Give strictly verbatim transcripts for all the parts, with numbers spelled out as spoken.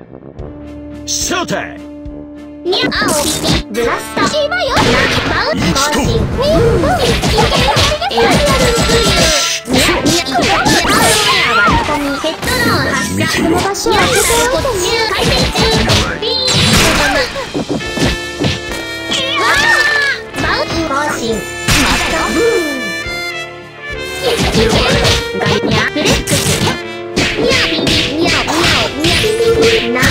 ショータイム。 にゃ青ブラスタ今よバウン更新ウィンブンエアリアルスクリューにゃにゃ青ウェア割り込みヘッドローン発射この場所はこっち回転中ビームわーバウン更新まだブーンガイニャフレックスにゃピピにゃにゃにゃピピなにゃにゃ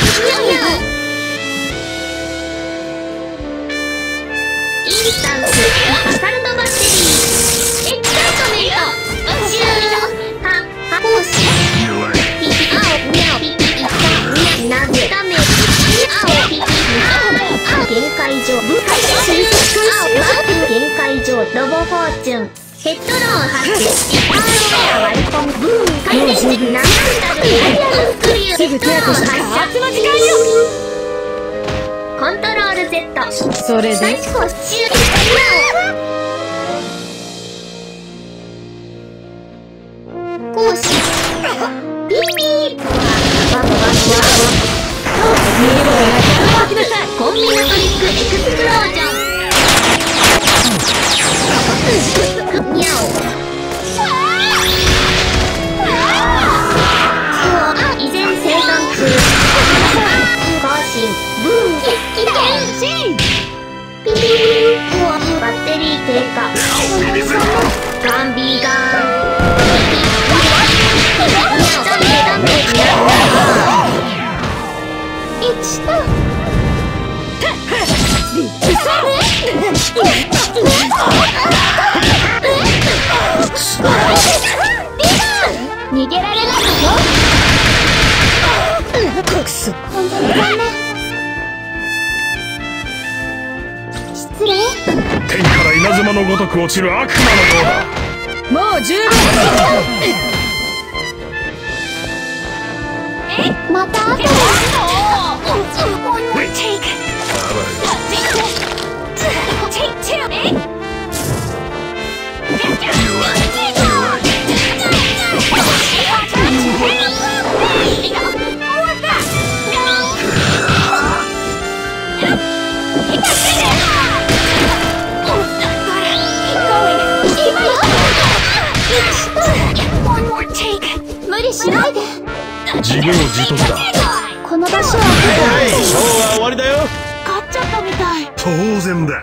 インスタンスアサルトバッテリーエキサイトメント宇宙はは講師ピピ青ニャオピピイカニャなぜダメージ青ピピ青限界上部下追跡青バウン限界上ロボフォーチュンヘッドローン発生アーロウェア割り込むブーン回転時ナンダルエアリアルスクリューヘッドローン発射コントロール Z それで最高中講師ピーピーバンバンバンバンコンビナトリックエクスプロージョンニャオ依然生存中更新ブーン危険ピピーバッテリー低下ガンビーガンいちと逃げられないよくそ本当にダメ失礼天から稲妻のごとく落ちる悪魔のようだ。 もう十分また後で無理しないで自業自得だ。 この場所はショーは終わりだよ。 勝っちゃったみたい当然だ。